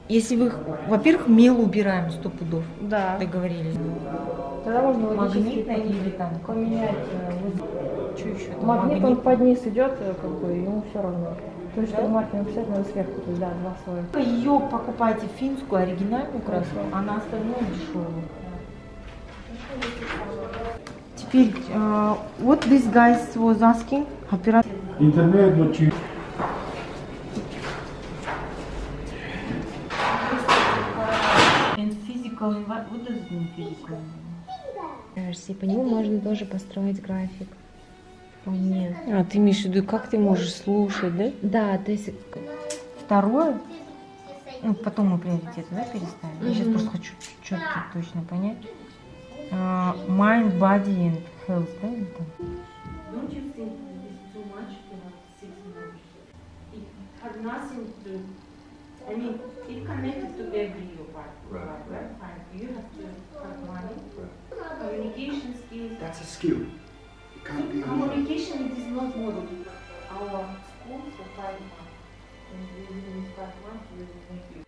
Если вы, во-первых, мел убираем 100 пудов. Да. Договорились. Тогда можно Магнитно или там поменять. Что еще? Магнит, он под низ идет, как бы, ему все равно. То есть, что маркер обязательно сверху, то есть, да, 2 слоя. Ее покупайте финскую, оригинальную краску, а на остальное дешевую. Теперь, what this guy was asking, Khapirat. Интернет, ночи. And physical environment, what does it mean physical environment? И по нему можно тоже построить график. Вполне. А ты имеешь в виду, как ты можешь слушать, да? Да, то есть... Второе, ну, потом мы приоритеты, да, переставим. Я сейчас просто хочу четко, точно понять. Mind, body and health, да? Don't you think it's too much to have 6 members? It had nothing to, I mean, it connected to every part, right? Fine. You have to have money, communication skills. That's a skill. It can't be Communication, it is not model. Our school for 5 months. And within this 5 months, we will make you.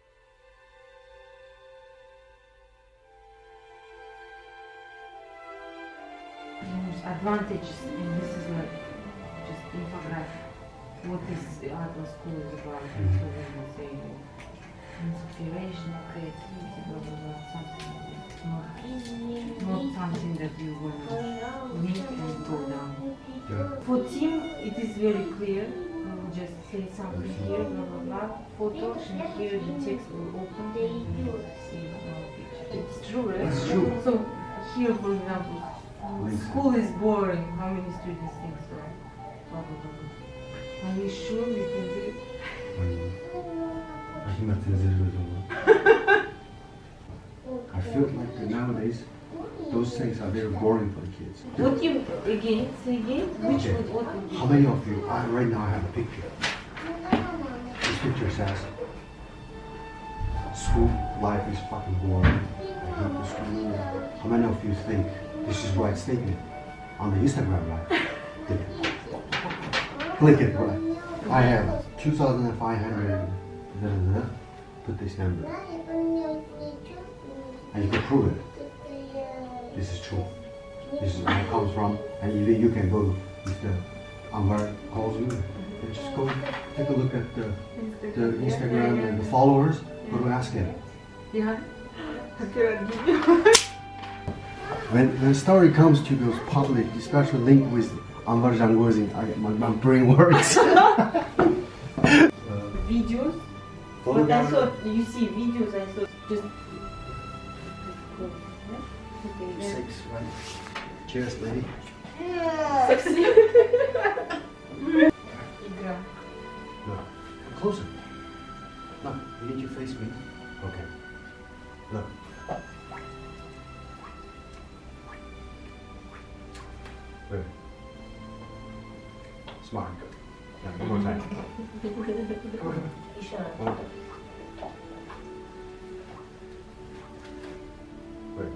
Advantages, and this is like just infographic. What is the art of school is about? So we will say inspiration, creativity, blah blah blah, something like this. Not something that you will read and go down. For team, it is very clear. Just say something here, blah blah blah. Photo, and here the text will open. See our picture. It's true, right? It's true. So here, for example. School is boring. How many students think so? Blah, blah, blah. Are you sure we can do it? I feel like that nowadays those things are very boring for the kids. What you again? Say again. Which Okay. one? What would you? How many of you? Right now I have a picture. This picture says, "School life is fucking boring. I hate the school." How many of you think this is right statement on the Instagram, right? Click it, right? I have 2,500. Put this number, and you can prove it. This is true. This is where it comes from, and even you can go if the Anwar calls you, and just go take a look at the Instagram and the followers. Go to ask him. Yeah. When the story comes to those public, especially linked with Anwar Jangozi, my brain works. Videos. But I saw, you see videos, I saw just. Okay, 6, right? Cheers, lady. Sexy. Игра. No. Closer. No, you need to face me. Okay. Look. Good. Smart. Good. Yeah, one more time. Еще раз. One more time. Good.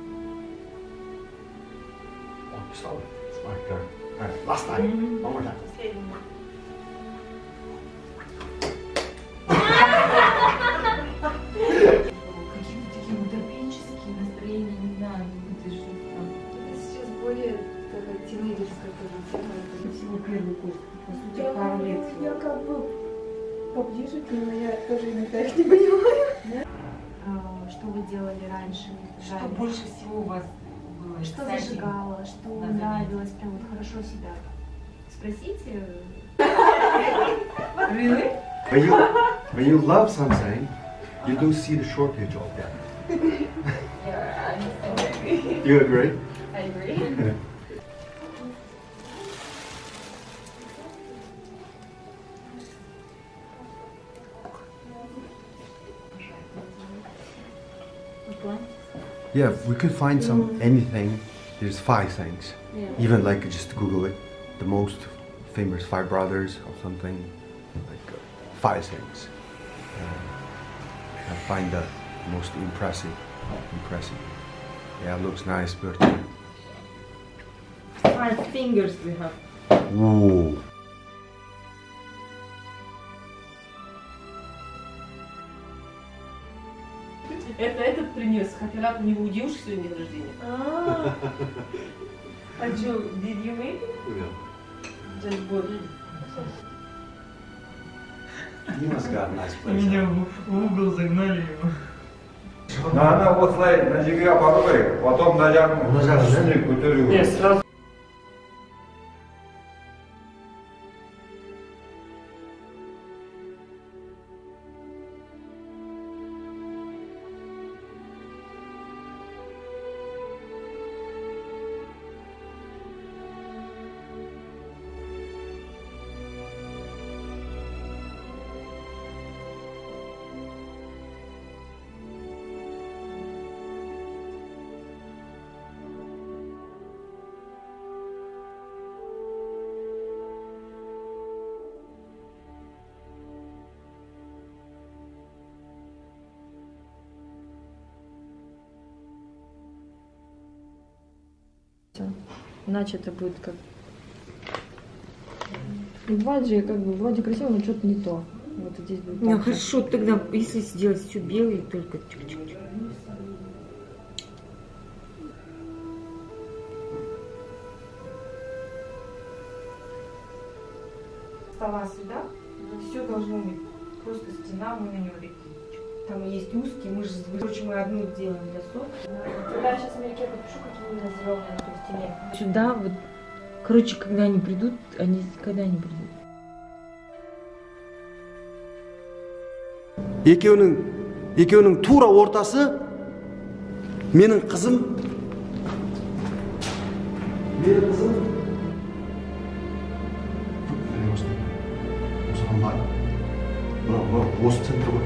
Oh, solid. Smart. Good. All right, last time. One more time. Какие-то такие утопические настроения, не знаю, это же там. Сейчас более тинейджерская тоже тема. Это всего первый курс, по сути, пару лет. Я как бы поближе к нему, я тоже никак не понимаю. Что вы делали раньше? Что больше всего у вас было? Что зажигало, что нравилось, прям вот хорошо себя? Спросите. Really? When you love something, you don't see the shortage of that. Yeah, I agree. You agree? I agree. Yeah, we could find some anything. There's 5 things. Yeah. Even like just Google it, the most famous 5 brothers or something. Like 5 things. I find that most impressive. Yeah, it looks nice, but 5 fingers we have. whoa. Это этот принес. Кхапират, у него у девушки сегодня день рождения. А что, did you make it? Yeah. Just bought it. You must got a nice place. Меня в угол загнали его. Надо вот на жерге подумай, потом на үстіне көтеру. Нет, сразу. Иначе это будет как... Бывает же, как бы, вроде красиво, но что-то не то. Вот здесь будет. Ну хорошо, тогда если сделать все белое, только чик-чик-чик. Стола сюда, все должно быть. Просто стена, мы на нее такие. Там есть узкие, мы же, короче, мы одну делаем для сок. Я сейчас в Америке подпишу, какие у нас зеленые на той стене. Сюда вот, короче, когда они придут, когда они придут. екеуінің тура ортасы менің қызым осыған бар мынау осы центр ғой.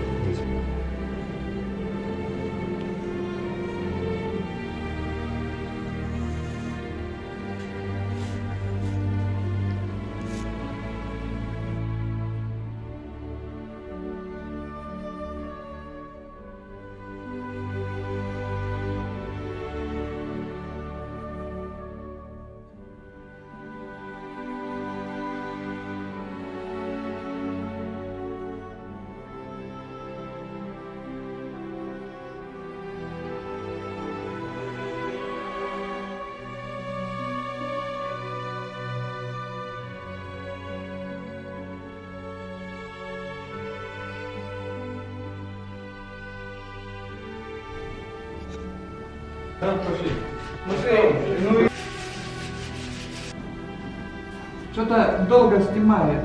Что-то долго снимает.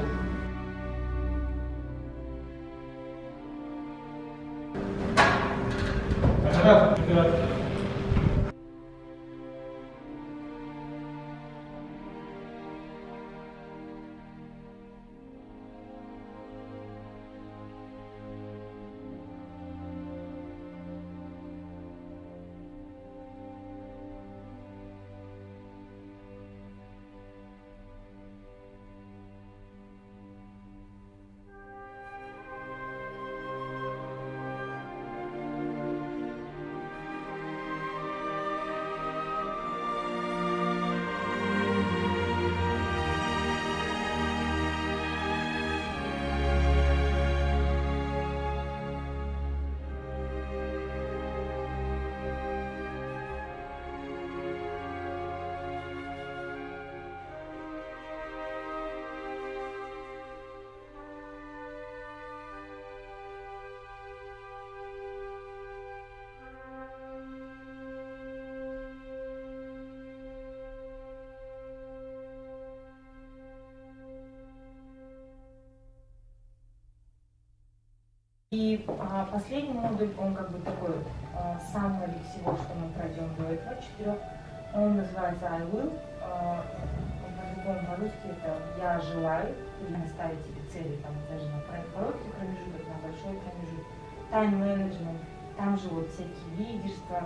И последний модуль, он как бы такой самый всего, что мы пройдем до этого, 4, он называется I will, по-другому по-русски это я желаю, или ставить себе цели, там даже на короткий промежуток, на большой промежуток, тайм-менеджмент, там же вот всякие лидерства,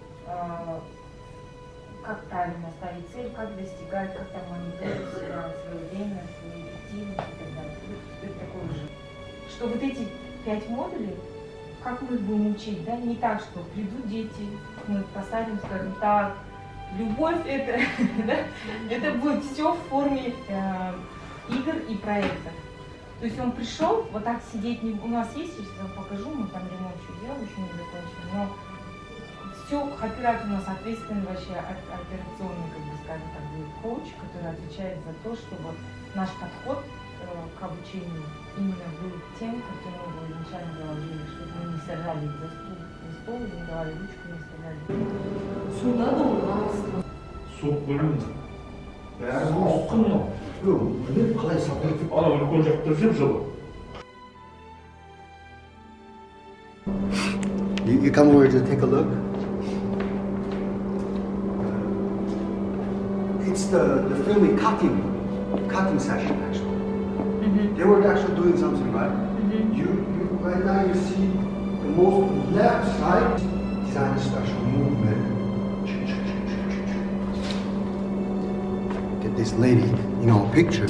как правильно ставить цель, как достигать, как там мониторить себя, свое время, свою эффективность и так далее. Это такое же. Что вот эти 5 модулей, как мы их будем учить, да, не так, что придут дети, мы посадим, скажем, так, любовь это, да, это будет все в форме игр и проектов. То есть он пришел, вот так сидеть не... У нас есть, сейчас я вам покажу, мы там ремонт еще делаем, еще не закончили, но все, Хапират у нас ответственный вообще операционный, как бы скажем так, будет коуч, который отвечает за то, чтобы наш подход к обучению именно был тем, каким мы его изначально заложили, чтобы мы не сажали за стол, не давали ручку, не сажали. Суда долго. Суп бөлінді. Бәрі ұсқын ел. қалай сапайды? Ана үлкен жақта жып-жылы. You come over to take a look. It's the filming cutting session actually. They were actually doing something, right? You right now you see the most left side design a special movement. Get this lady, picture.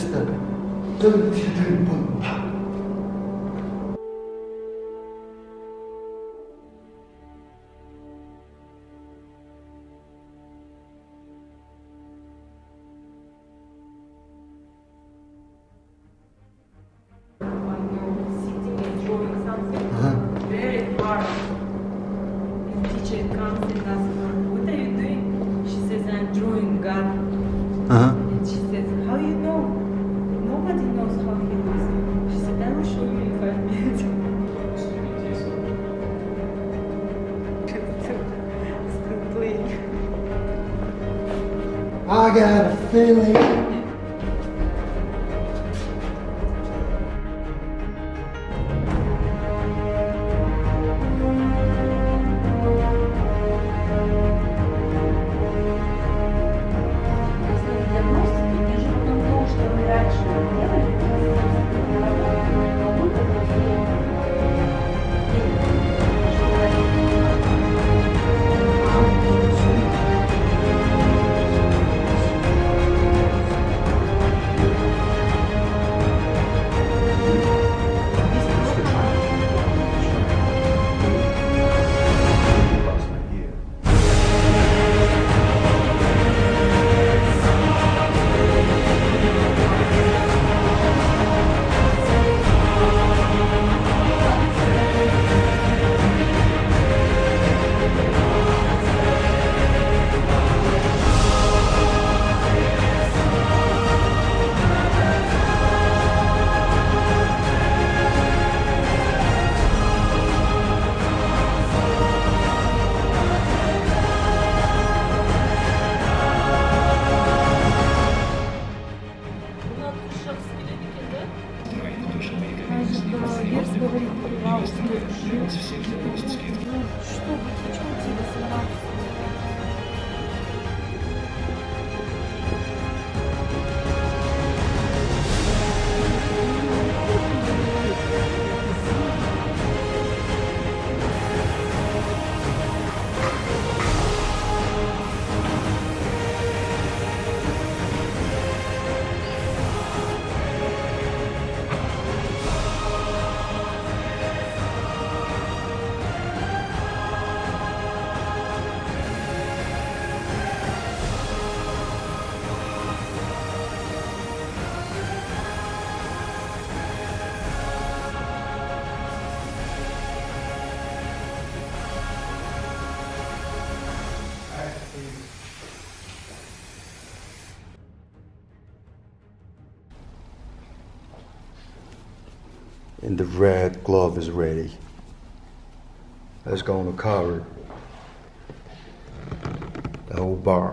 Very hard. And teacher comes and asks her, what are you doing? She says, I'm drawing God. And she says, how you know? Nobody knows how he does. She said, I will show you in 5 minutes. Still playing. I got a feeling. And the red glove is ready. Let's go on the cover. The whole bar.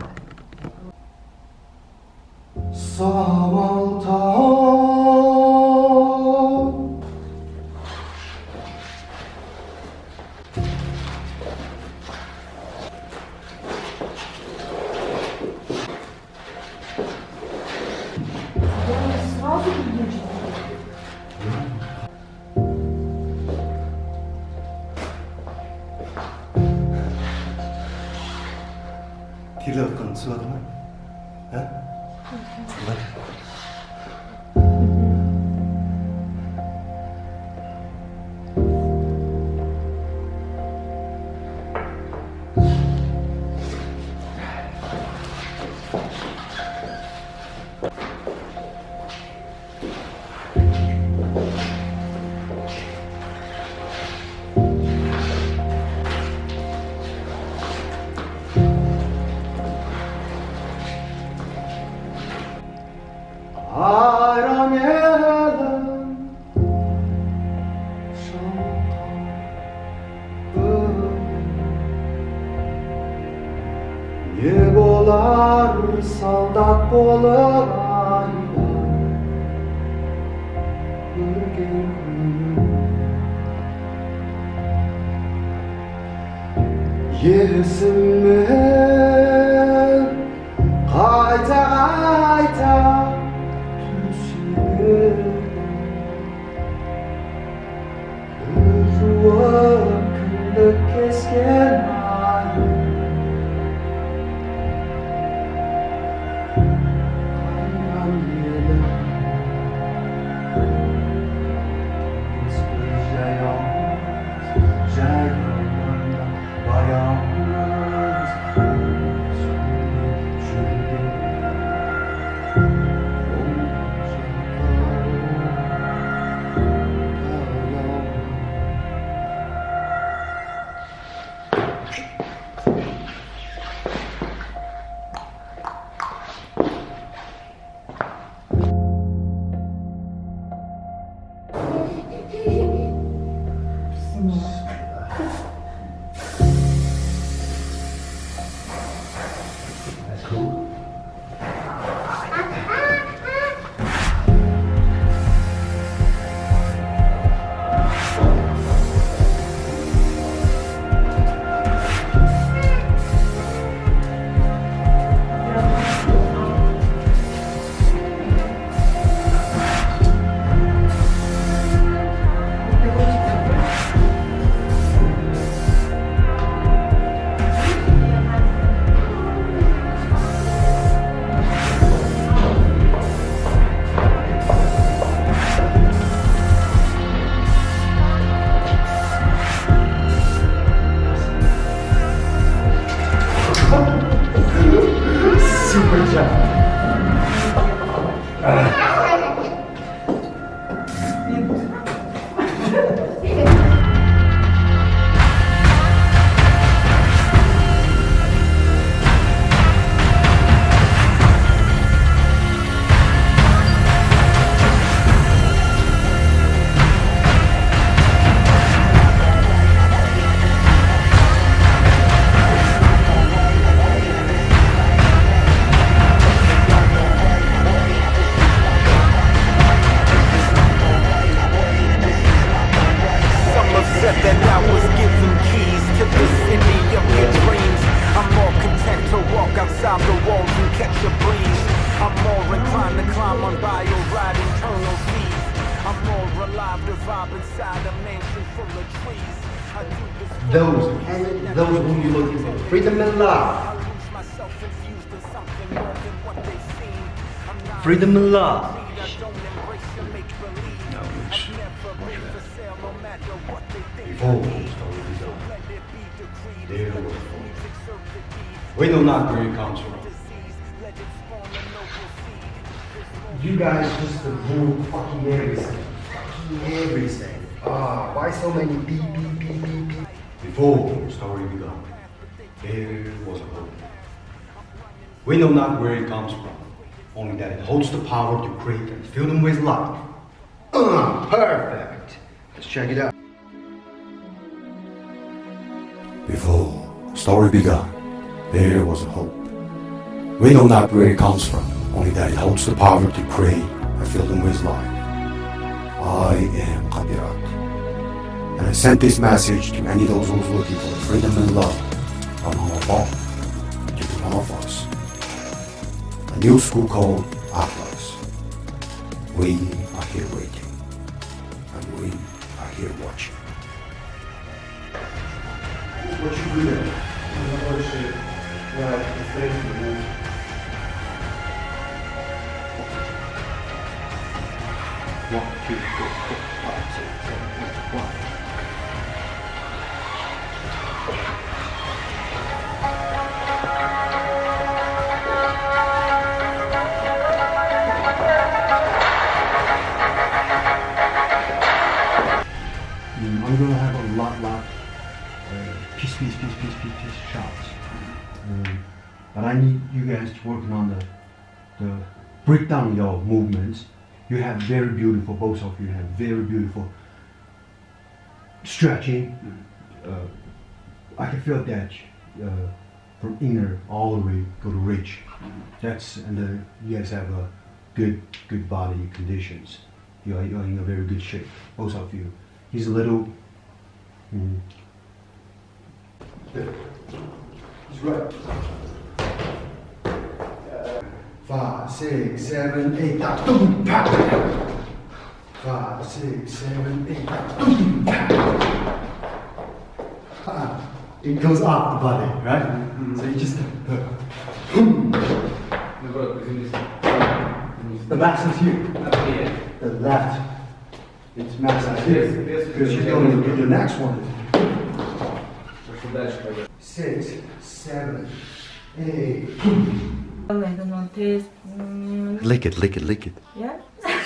Kilo konsulat, huh? 예수님은 가이다 주시는 그루와 그렇게 나의 관람에는 Those whom you looking for, freedom and love. Freedom and love. No, which Before there was we know not where it comes from. You guys just rule fucking everything. Fucking everything. Why so many beep, beep, beep, beep, beep? Before the story began, there was a hope. We know not where it comes from, only that it holds the power to create and fill them with life. Perfect. Let's check it out. Before the story began, there was a hope. We know not where it comes from, only that it holds the power to create and fill them with life. I am Khapirat, and I sent this message to any of those who's looking for freedom and love among all, to one of us. A new school called Atlas. We are here waiting, and we are here watching. What you do there? One, two, three, four, five, six, seven, 8, 1. I'm gonna have a lot piece shots. But I need you guys to work on the break down your movements. You have very beautiful, both of you have very beautiful stretching. I can feel that from inner all the way go to reach. And you guys have a good body conditions. you're in a very good shape, both of you. He's a little. He's right. 5, 6, 7, 8, 5, 6, 7, 8, it goes up the body, right? So you just the max is here. The left, it's max is here. Because you're going to do the next one. 6, 7, 8. I don't know, taste. Lick it. Yeah?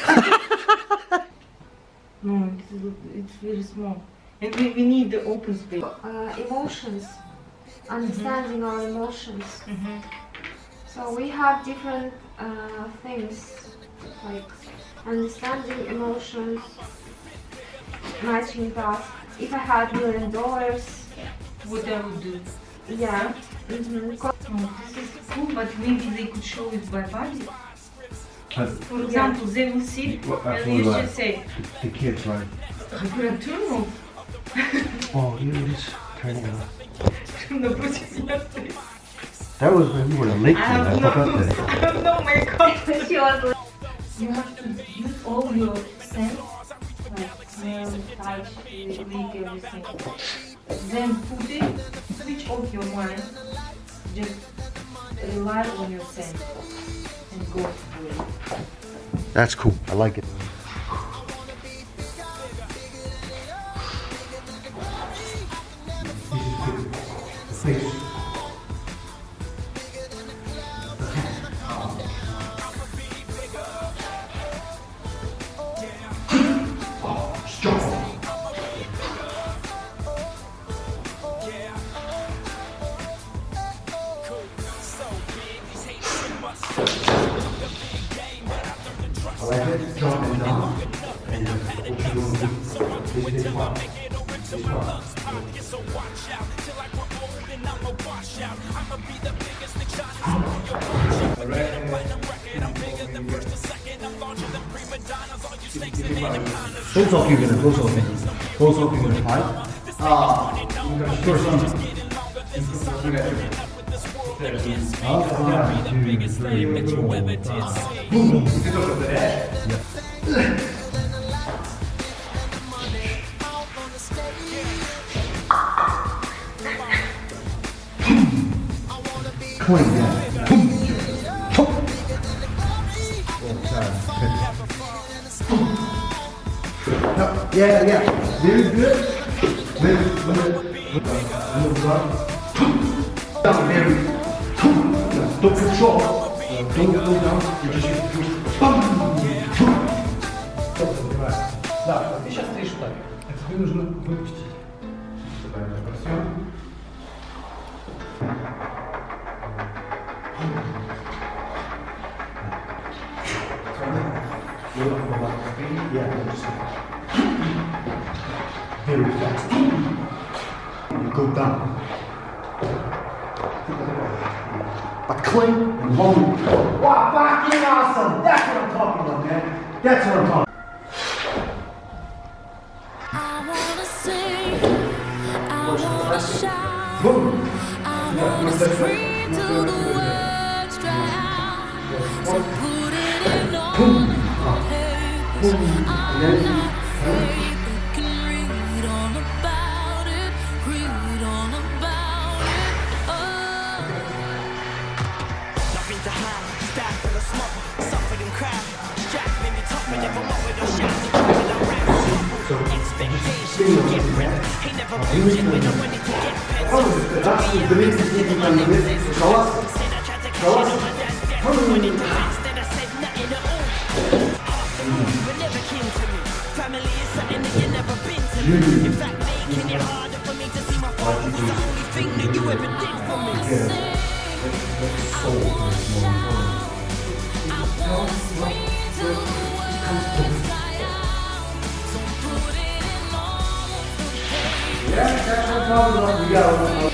No, it's very small. And we need the open space. Emotions, understanding our emotions. So we have different things, like understanding emotions, matching that. If I had $1 million, What I would do. yeah. Oh, this is cool, but maybe they could show it by body. For example, they will see and you should say, the kids, right? Khapirat, turn off. Oh, it is turning off. Напротив меня стоит. That was when we were late. I have no makeup. You have to use all your sense, like smell, touch, lick, everything. Then put it, switch off your mind, just rely on your sense and go for it. That's cool. I like it. Drop and down. And both of you gonna fight. First one. 20 down. Yeah. Very good. Down, very. Don't control. Don't go down. You just Да, ты сейчас стоишь так. Тебе нужно выпустить. Very fast. You go down. But clean and long. Wow, fucking awesome! That's what I'm talking about, man. That's what I'm talking about. I wanna sing, I wanna shout, I wanna scream till the words dry out. So put it in all papers. I'm not afraid. You can read all about it, read all about it. Oh. Nothing to hide, staff full of smoke, suffering and crowd. Jack made me tough, but never want with a shout. Expectations get ripped. He never reached when I wanted to get pet. Said I tried to catch it on my dad's death. When it passed, then I said nothing at all. But never came to me. Family is something that you never been to me. In fact, making it harder for me to see my father was the only thing that you ever did for me. Yeah, that's no problem. We got it.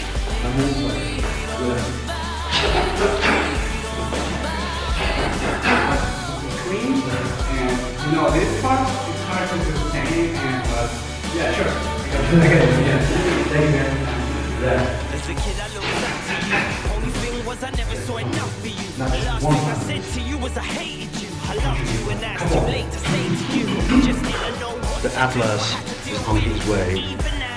Clean and You know, this part is hard to sustain, and yeah, sure. I get it. Yeah. Thank you, man. Yeah. As a kid, I looked only thing was I never saw enough for you. The last thing I said to you was I hated you. I loved you, and that's too late to say to you. Just need to know what the Atlas is on his way.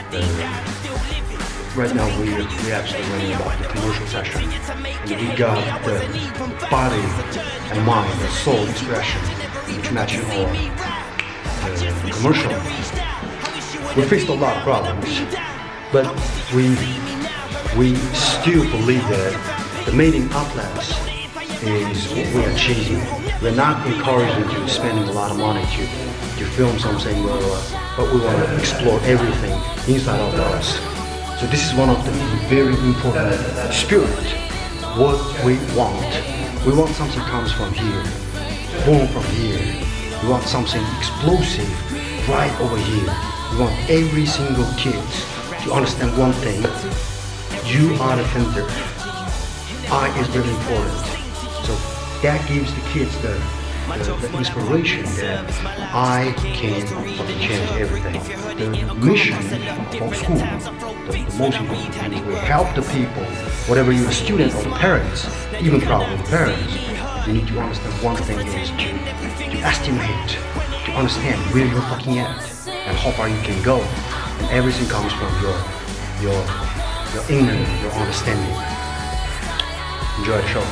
Right now we actually running about the commercial session, and we got the body and mind and soul expression which matching all the commercial. We faced a lot of problems, but we still believe that the made in Atlas is what we are chasing. We're not encouraging you spending a lot of money to film something, but we want to explore everything inside of us. So this is one of the very important spirit. What we want. We want something comes from here, born from here. We want something explosive right over here. We want every single kid to understand one thing. You are the center. I is very important. So that gives the kids the inspiration that I can change everything. The mission of school, the most important thing is we help the people, whatever you're a student or the parents, even probably the parents, you need to understand one thing is to estimate, to understand where you're fucking at and how far you can go. And everything comes from your inner, your understanding. Enjoy the show.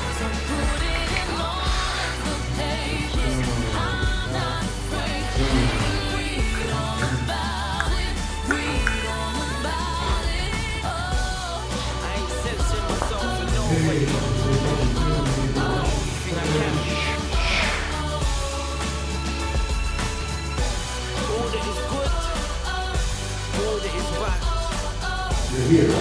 Here, right?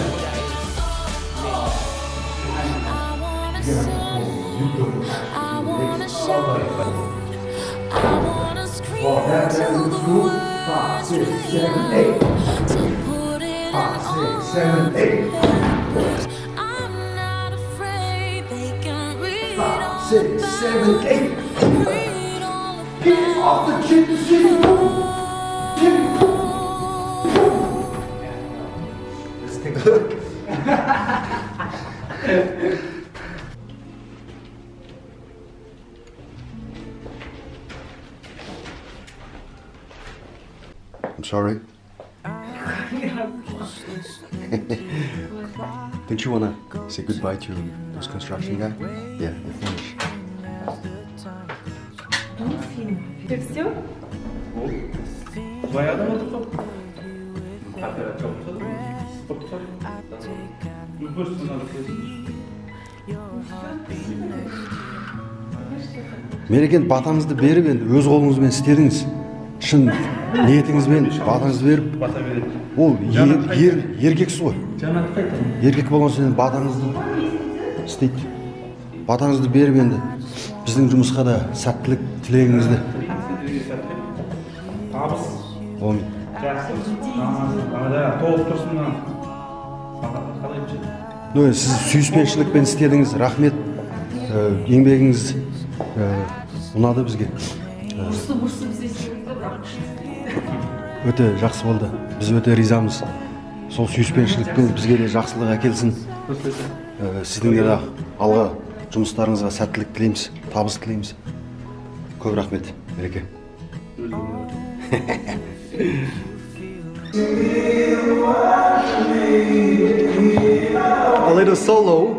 I wanna shout. I wanna scream till the words 5, 6, 7, 8. To put it 5, 6, 7, 8. I'm not afraid they can read 5, 6, 7, 8. Get off the chicken shit. Let's take a look. I'm sorry. Don't you wanna say goodbye to this construction guy? Yeah, you finish. Это все? Твоя дома тут? Khapirat Batyrbek. Быстро надо Мерекен батаңызды беріп енді өз қолыңызбен істедіңіз. Шын ниетіңізбен батаңызды беріп, ол еркексіз ғой. Еркек болған соң батаңызды істейді. Батаңызды беріп енді біздің жұмысқа да сәттілік тілегіңізді. Табыс. Оң. Толып тұрсың. Сіз сүйіспеншілікпен істедіңіз, рахмет. Еңбегіңіз ұнады бізге. Өте жақсы болды. Біз өте ризамыз. Сол сүйіспеншілікпен бізге де жақсылық әкелсін. Сіздің де алға жұмыстарыңызға сәттілік тілейміз, табыс тілейміз. Көп рахмет, Мереке. A little solo.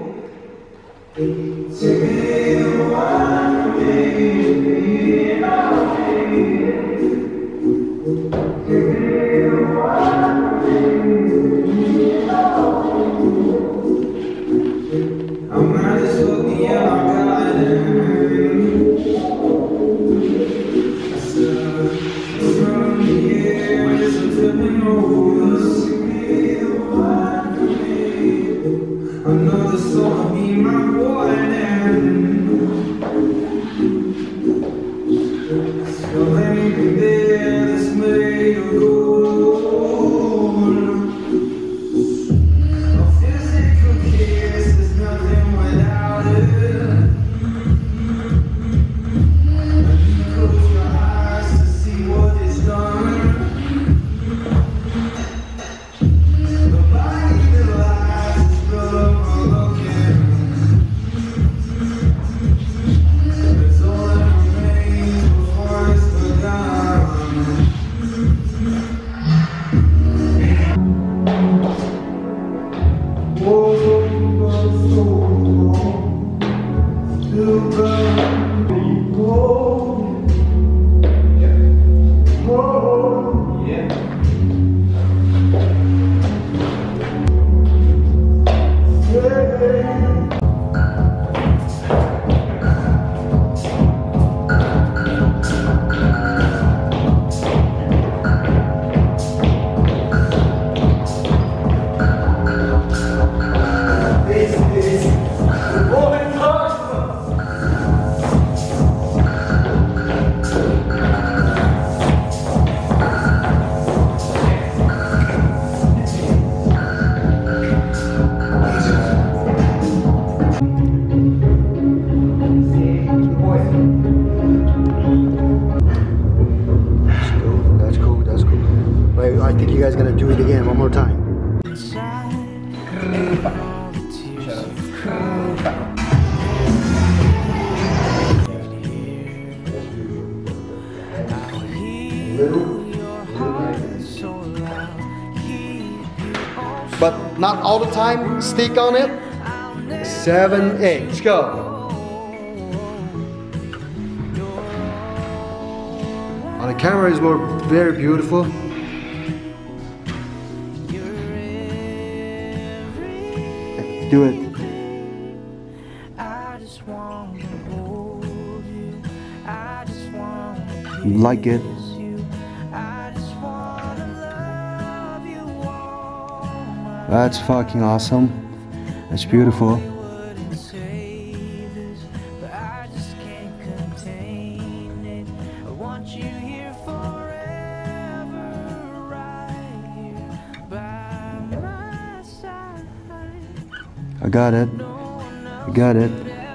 Another soul be my boy then. I think you guys are gonna do it again one more time. But not all the time. Stick on it. 7, 8. Let's go. On the camera is more very beautiful. Do it. You like it? That's fucking awesome. That's beautiful. I got it. I got it.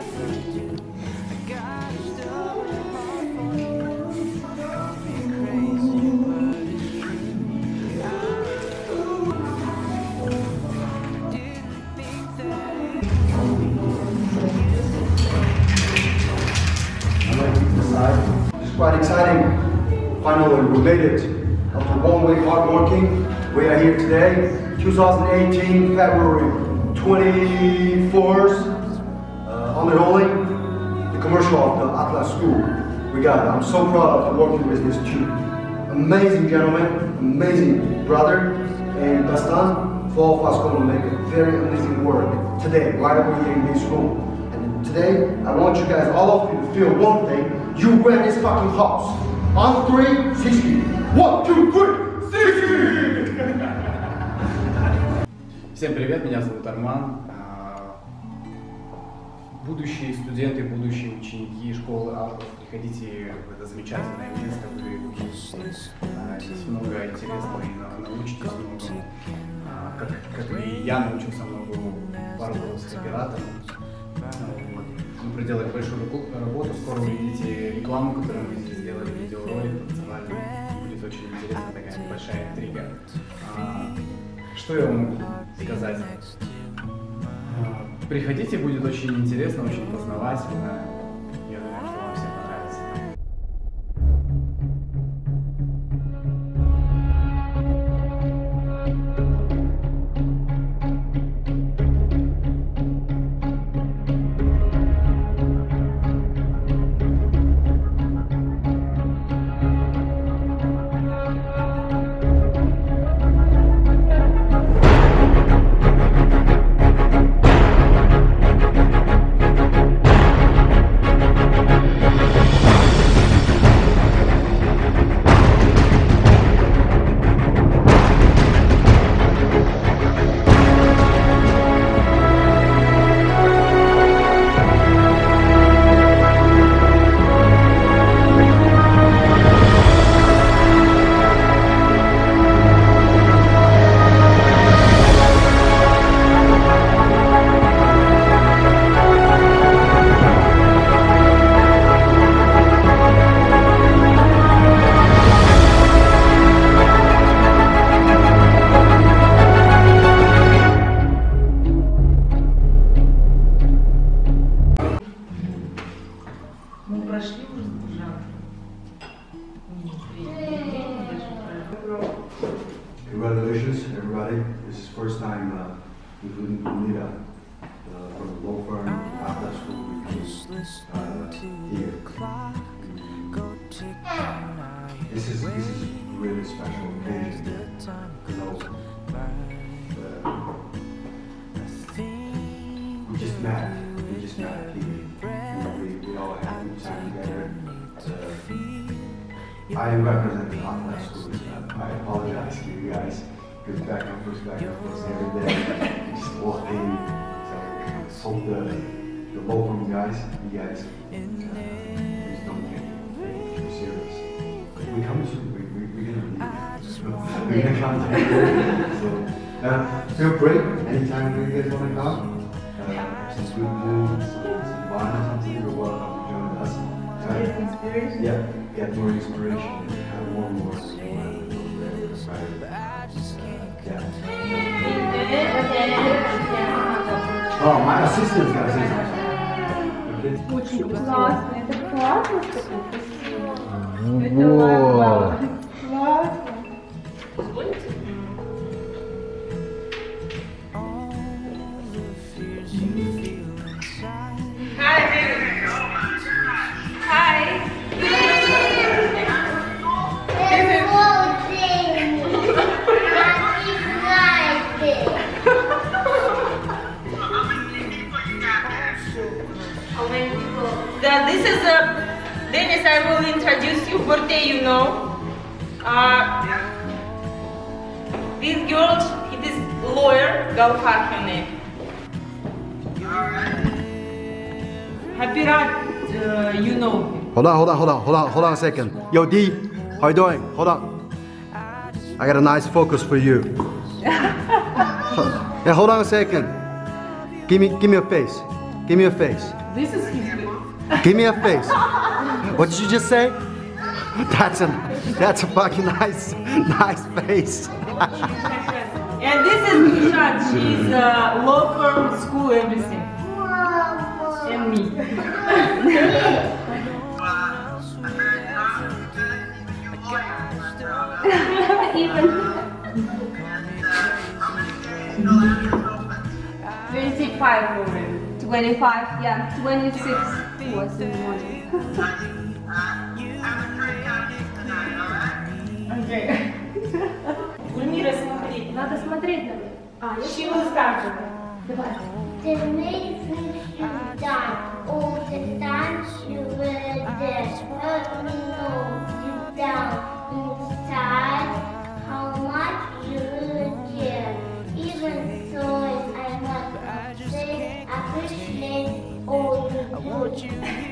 It's quite exciting. Finally, we made it. After 1 week hard working, we are here today, 2018, February 24th, unrolling the commercial of the Atlas School. We got it. I'm so proud of working with this two amazing gentlemen, amazing brother, and Dastan. 4 of us going to make a very amazing work today, while we're here in this room. And today, I want you guys, all of you, to feel one thing. You rent this fucking house. On 3, 60. 1, 2, 3, 60! Всем привет, меня зовут Арман. Будущие студенты, будущие ученики школы артов, приходите в это замечательное место, вы увидите здесь много интересного и научитесь многому. Как и я научился многому пару года с Кхапиратом. Мы проделали большую работу, скоро вы увидите рекламу, которую мы здесь сделали, видеоролик, танцевали. Будет очень интересная такая большая интрига. Что я вам могу сказать? Приходите, будет очень интересно, очень познавательно. Я думаю, что вам всем понравится. Congratulations, everybody. This is first time including Nita from the law firm Atlas School here. This is really special occasion. You know, we just met here. We all had a good time together. I represent the Atlas School. I apologize to you guys. Because back and forth every day. Just walked in. So hope the law firm guys, you guys, please don't take it too serious. We come soon. We're gonna leave. We're gonna contact you. So feel free anytime you guys wanna come. Some good news, some wine, something. You're welcome to join us. Inspiration. Yeah, get more inspiration. Have one more. Oh, my assistant's got it. Очень классно. Это классно, что ты красиво. Wow. Классно. This is Dennis. I will introduce you. Birthday, you know. This girl, it is lawyer. Galfar her name. Khapirat, you know. Hold on a second. Yo, D, how you doing? Hold on. I got a nice focus for you. Yeah, hold on a second. Give me a face. Give me a face. This is his. Give me a face. What did you just say? That's a fucking nice face. And this is Nishat. She's law firm, school, everything. And me. Even 25 already. 25, yeah, 26 was in the morning. Okay. Гульмира, смотри. Надо смотреть на меня. She will start. Давай. The main thing you done all the time you were there. Let me know you down inside how much you care. Even so, I'm not say appreciate all you do.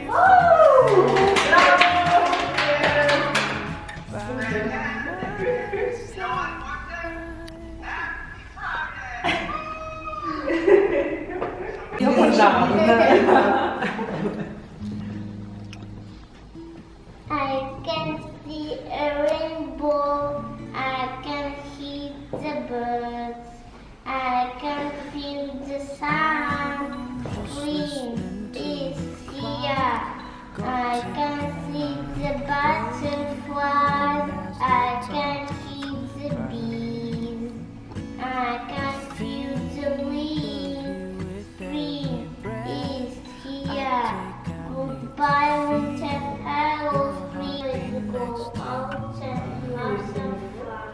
I can see a rainbow, I can hear the birds, I can feel the sun, spring is here, I can see the butterflies, I can hear the bees, I can feel the wind, spring is here, goodbye winter, hello spring, go out and have some fun.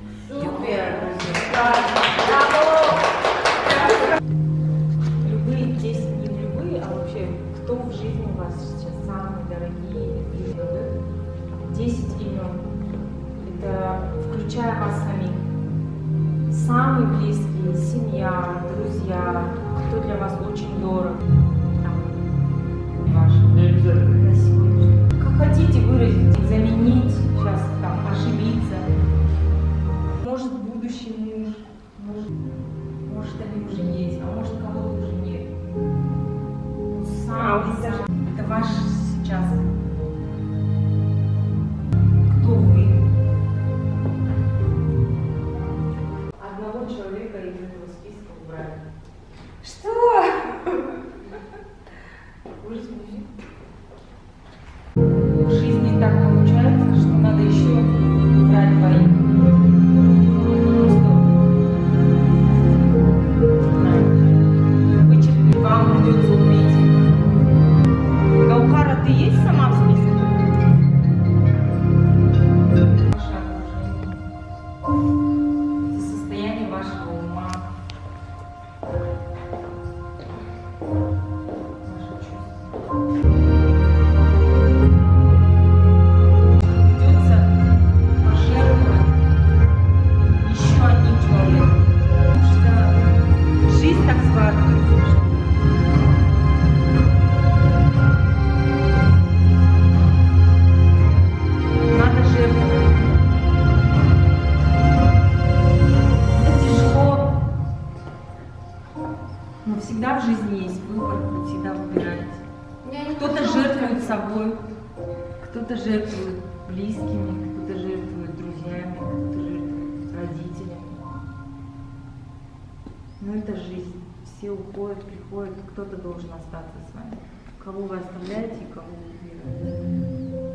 Любые, здесь не любые, а вообще, кто в жизни у вас сейчас самые дорогие, любимые? 10 имен. Это включая вас самих. Самые близкие, семья, друзья, кто для вас очень дорог. Там, ваш. На сегодня. Как хотите выразить, заменить, сейчас там ошибиться. Может будущий муж, может они уже есть, а может кого-то уже нет. Это ваш сейчас. Кто вы? Одного человека из этого списка убрали. Что? Вы же смешите. В жизни так получается, что надо еще брать двоих. Вычеркнуть вам придется убить. Гаухара, ты есть сама в списке? Ваше окружение. Это состояние вашего ума. Ваши чувства. Придется пожертвовать еще одним человеком. Потому что жизнь так складывается. Надо жертвовать. Это тяжело. Но всегда в жизни есть выбор, вы всегда выбираете. Кто-то жертвует собой, кто-то жертвует близкими, кто-то жертвует друзьями, кто-то жертвует родителями. Но это жизнь. Все уходит, приходит, кто-то должен остаться с вами. Кого вы оставляете и кого вы убираете.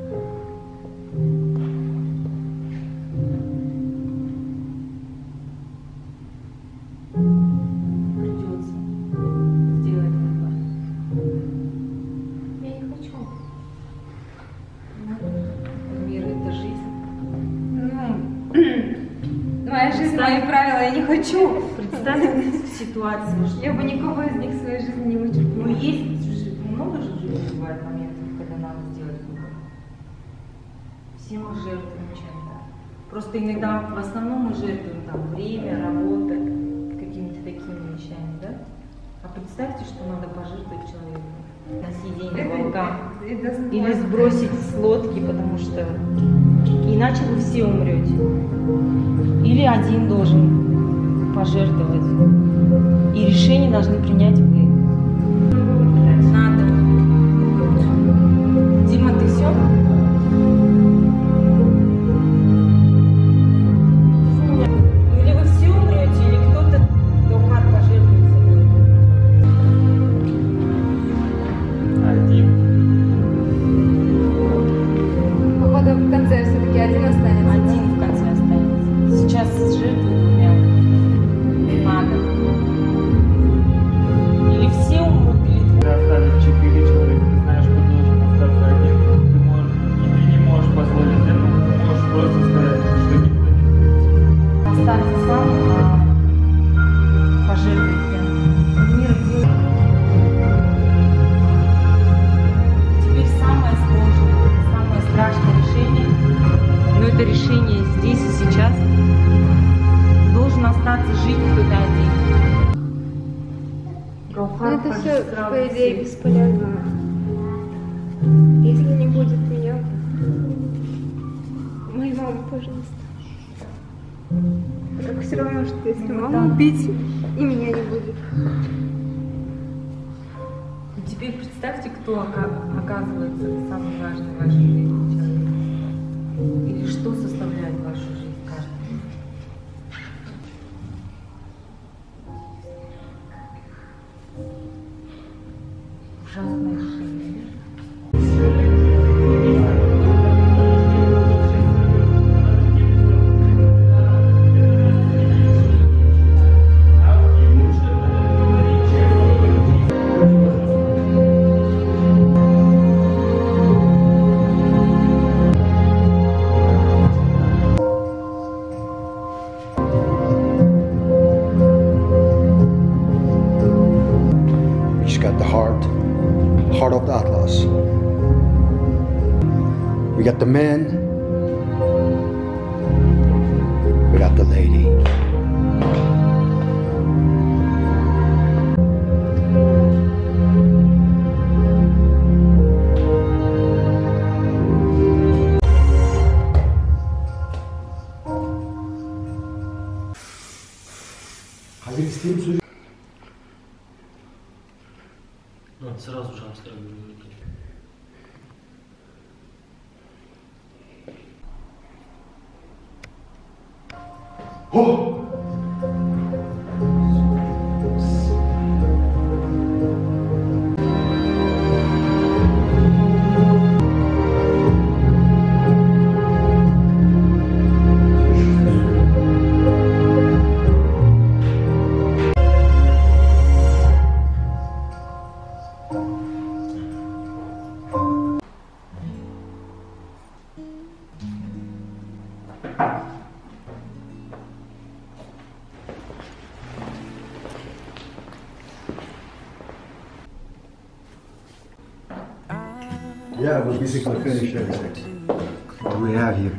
Моя жизнь, мои правила, я не хочу. Представь ситуацию, что я бы никого из них в своей жизни не вычеркнула. Ну, есть много же в жизни бывает моментов, когда надо сделать выбор. Все мы жертвуем чем-то. Просто иногда, в основном мы жертвуем там время, работа, какими-то такими вещами, да? А представьте, что надо пожертвовать человеку на съедение волка. Или сбросить с лодки, потому что иначе вы все умрете. Или один должен пожертвовать. И решение должны принять вы. Надо. Дима, ты все? Или вы все умрете, или кто-то только пожертвует собой. Один. Походу в конце все-таки один останется. Один в конце останется. Сейчас жертвуют двумя. Надо. Или все умрут, или Ты оставишь 4 человека, ты знаешь, что должен остаться один. Ты можешь, и ты не можешь позволить этому, ты можешь просто сказать, что никто не остается. остаться сам, а пожертвовать тем. Мир делает. Теперь самое сложное, самое страшное решение, но это решение здесь и сейчас. Должен остаться жить кто-то один. Это все, по идее, бесполезно. Если не будет меня, моей мамы, пожалуйста. Так все равно, что если маму убить, и меня не будет. Теперь представьте, кто оказывается самый важный в вашей жизни человек. Или что составляет вашу жизнь каждый день. Ужасное решение. Heart of the Atlas. We got the man, we got the lady. Сразу же абстрагирую. Oh! Yeah, we basically finished everything. What do we have here?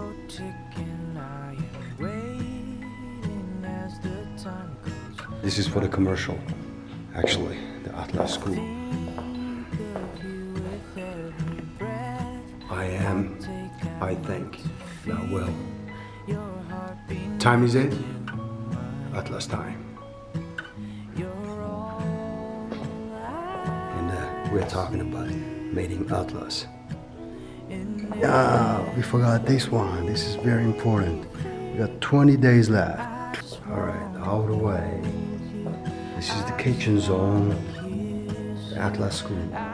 This is for the commercial, actually, the Atlas School. I think, that will. Time is it? Atlas time. And we're talking about mating Atlas. We forgot this one. This is very important. We got 20 days left. All right, all the way. This is the kitchen zone at Atlas School.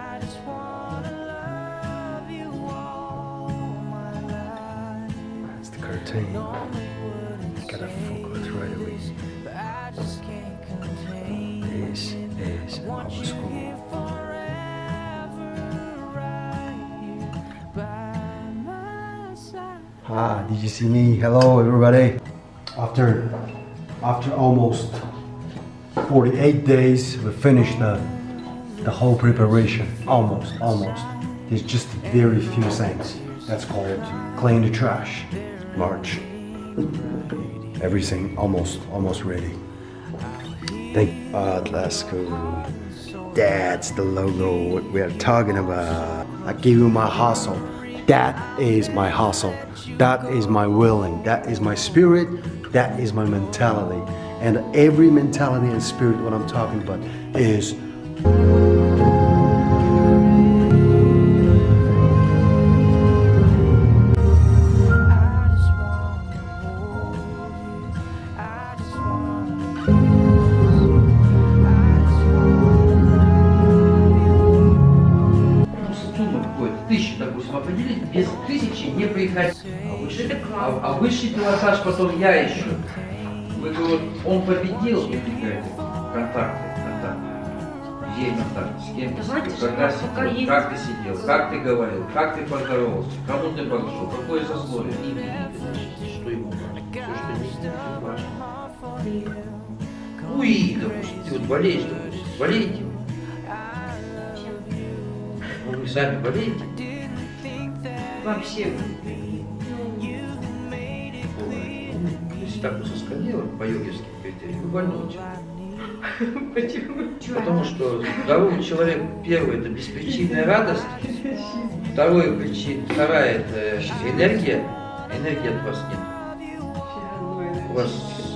That's the curtain. Gotta focus right away. This is our school. Did you see me? Hello everybody. After almost 48 days, we finished the whole preparation. Almost. There's just very few things. That's called clean the trash. March. Everything almost ready. Thank God, let's go. That's the logo, what we are talking about. I give you my hustle. That is my hustle. That is my willing. That is my spirit. That is my mentality. And every mentality and spirit, what I'm talking about is без 1000 не приходить. А высший пилотаж потом я ищу. Вы говорите, он победил, вы говорите, контакты. Где контакты? С кем ты сидел? Когда сидел? Как ты сидел? Как ты говорил? Как ты поздоровался? Кому ты подошел? Какое сословие? Что ему важно? Все, что не важно. Ну и, допустим, ты вот болеешь, допустим. Болеете? Вы сами болеете? Вообще. Если так вот сосканировать по йогическим критериям, вы больной человек. Почему? Потому что здоровый человек, первый, это беспричинная радость, вторая это энергия от вас нет. У вас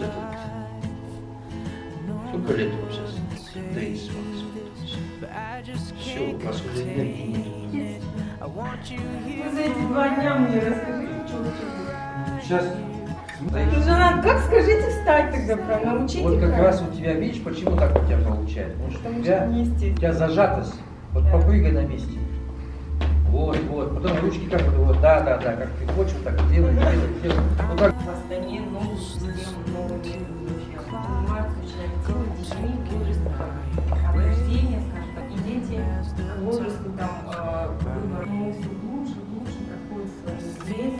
сколько лет вам сейчас? 30 максимум. Все, у вас уже энергии нет. Вы за эти 2 дня мне расскажите, что вы чувствуете. Сейчас. Жена, как скажите встать тогда, правильно? Научите. Вот как раз у тебя, видишь, почему так у тебя получается? Потому что у тебя зажатость. Вот попрыгай на месте. Вот. Потом ручки как бы, вот, да, как ты хочешь, так делай. Вот так. В Астане новую систему, новую методологию. Занимаются очень активно детьми возраста рождения, скажем так, и дети к возрасту там выбора. Мы все глубже проходят свою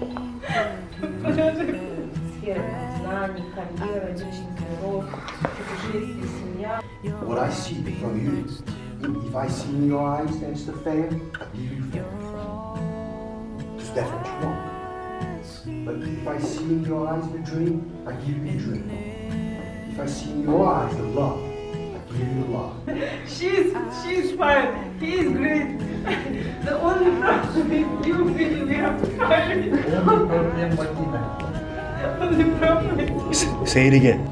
жизнь. Сфера знаний, карьера, личностный рост, путешествие, семья. What I see from you, if I see in your eyes that's the fair, I give you fair. Because that's what you want. But if I see in your eyes the dream, I give you the dream. If I see in your eyes the love, I give you the love. She's fine. He is great. The only problem is you feel we have to fight. Only problem Martina. Only problem. Say it again.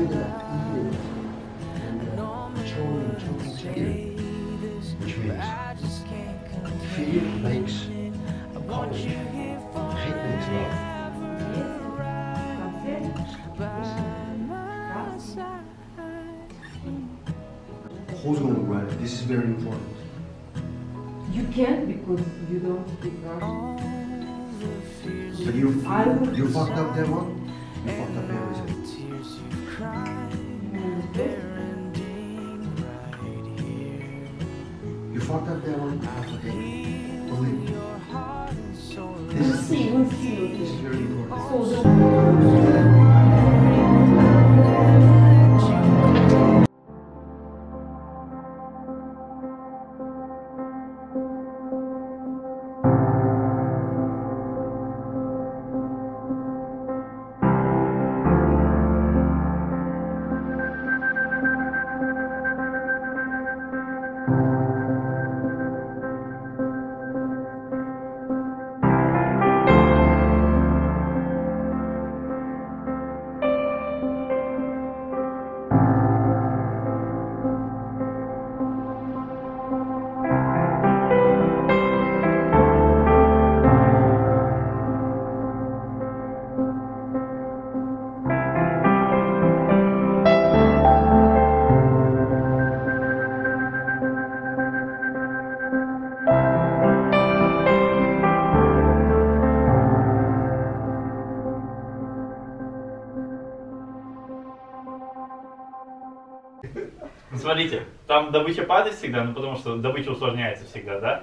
Which means fear makes college, hate makes love. Who's going to write it? This is very important. You can't because you don't speak Russian. But you fucked up that one? You fucked up everything. You fucked up that one? Okay. Believe me. We'll see. This is very important. Смотрите, там добыча падает всегда, ну потому что добыча усложняется всегда, да?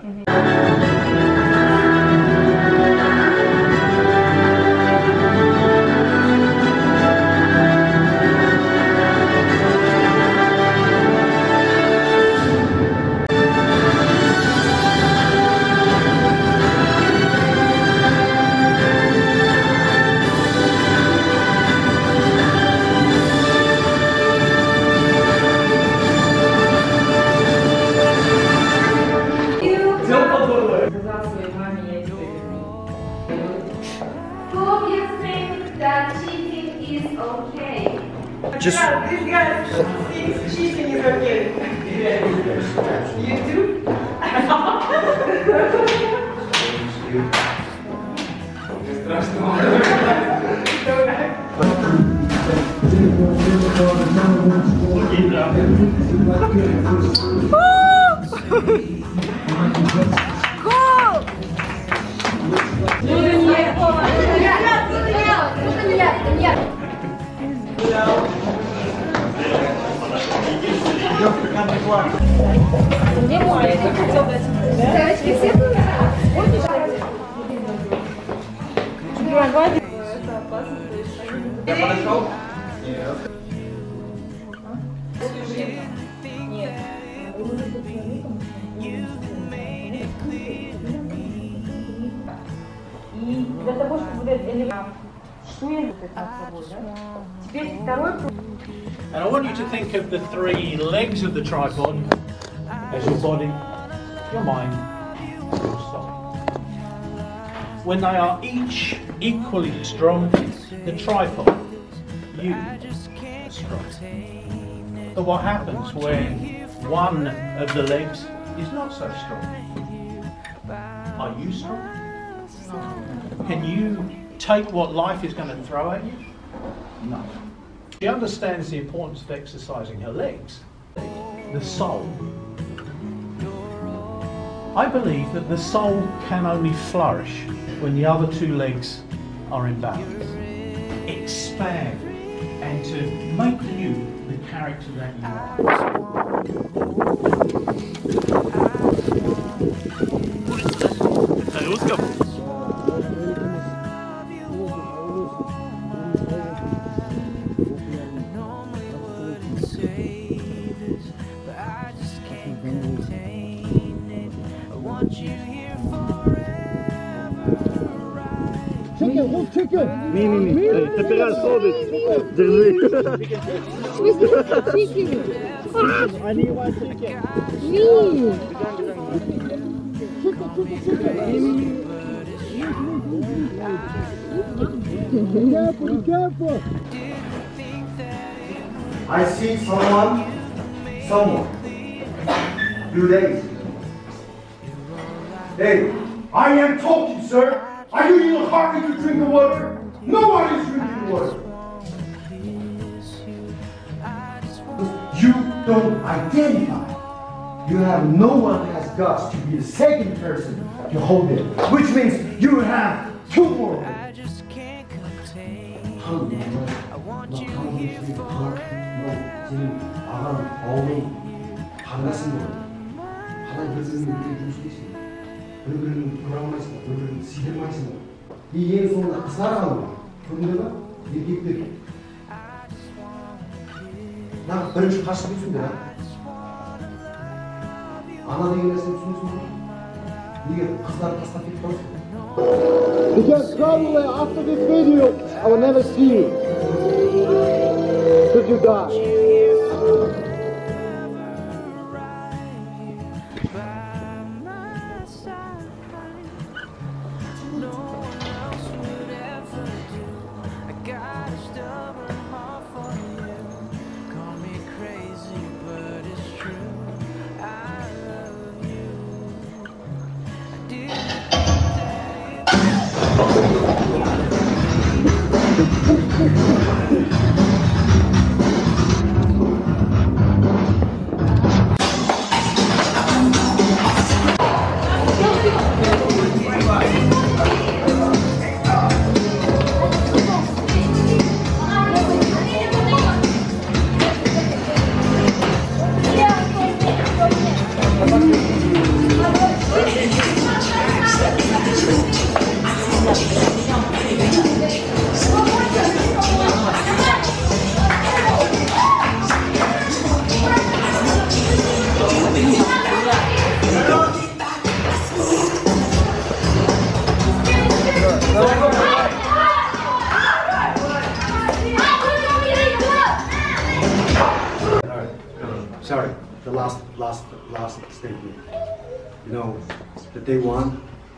Just this guy thinks cheating is okay. You do? Мне можно, я не хотел дать. Девочки, все тут? Это опасно, то есть... Я подошел? Нет. И для того, чтобы дать элемент, что я люблю над собой, да? Теперь второй круг. And I want you to think of the three legs of the tripod as your body, your mind, your soul. When they are each equally strong, the tripod, you, are strong. But what happens when one of the legs is not so strong? Are you strong? Can you take what life is going to throw at you? No. She understands the importance of exercising her legs. The soul. I believe that the soul can only flourish when the other two legs are in balance. Expand and to make you the character that you are. Не, Кхапират ходит. Держи. Они его чики. Be careful. I see someone. You ladies. Hey, I am talking, sir. Are you in a hurry to drink the water? No one is drinking the water. You don't identify. You have no one has guts to be the second person to hold it, which means you have two more. 얼굴은 돌아오면서 얼굴은 시들마시는 이 예수는 그 사랑하는 그런데가 이게 나 그런 할 수도 있습니다. 안 하는 것은 순수한 이게 그사람 가스타 필요 없어. Because probably after this video, I will never see you. Because you die. sorry. The last statement. You know, the day one,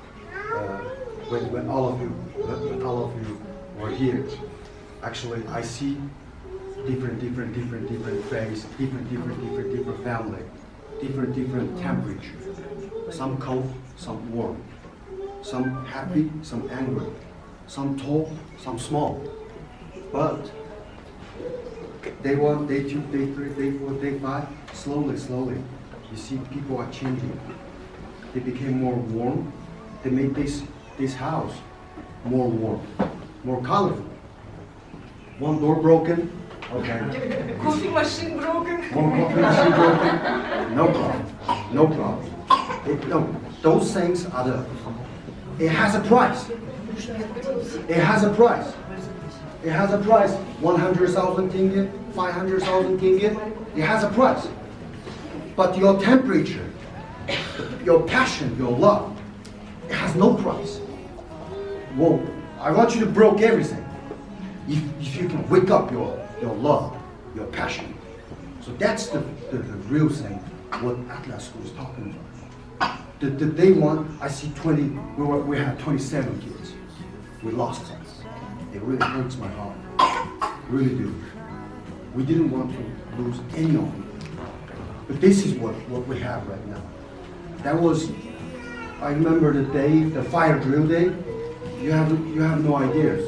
when all of you were here, actually I see different face, different family, different temperature. Some cold, some warm, some happy, some angry, some tall, some small. But day one, day two, day three, day four, day five, slowly, you see people are changing. They became more warm. They made this house more warm, more colorful. One door broken, okay. Coffee machine broken. One coffee machine broken, no problem. No, those things are it has a price. It has a price. It has a price. 100,000 tenge, 500,000 tenge. It has a price. But your temperature, your passion, your love, it has no price. Whoa! I want you to break everything. If you can wake up your love, your passion. So that's the real thing. What Atlas was talking about. The day one, I see 20. We had 27 kids. We lost them. It really hurts my heart. Really do. We didn't want to lose any of them. But this is what we have right now. That was, I remember the day, the fire drill day. You have no ideas.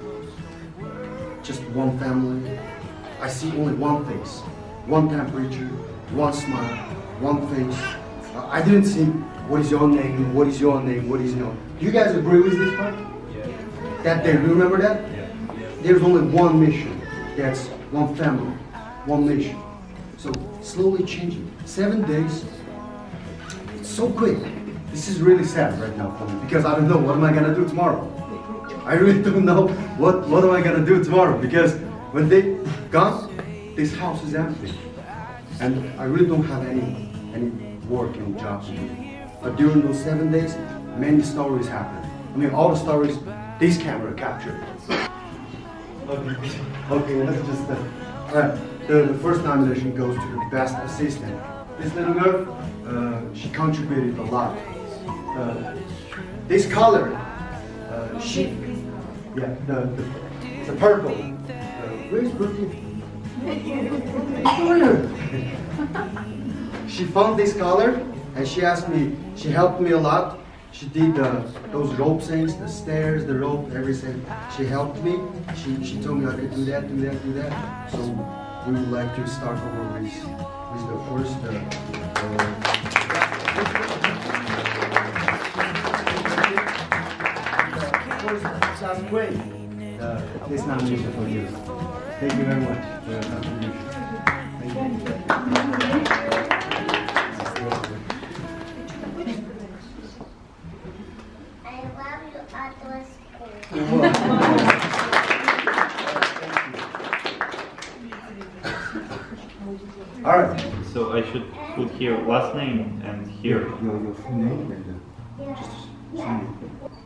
Just one family. I see only one face, one temperature, one smile, one face. I didn't see what is your name, what is your name, what is your name. Do you guys agree with this part? Yeah. That day, remember that? Yeah. There's only one mission. That's one family, one nation. So slowly changing. 7 days. It's so quick. This is really sad right now for me because I don't know what am I gonna do tomorrow. I really don't know what am I gonna do tomorrow because when they gone, this house is empty, and I really don't have any work and job to do. But during those 7 days, many stories happened. I mean, all the stories this camera captured. Okay, let's just. The first nomination goes to the best assistant. This little girl, she contributed a lot. This color, the purple. Where's Bertie? She found this color and she asked me. She helped me a lot. She did those rope things, the stairs, the rope, everything. She helped me. She told me I could do that. So we would like to start over with the first. That's great. This nomination for you. Thank you very much for your contribution. Thank you. I love you at the school. All right. So I should put here last name and here. Your full name and just sign it.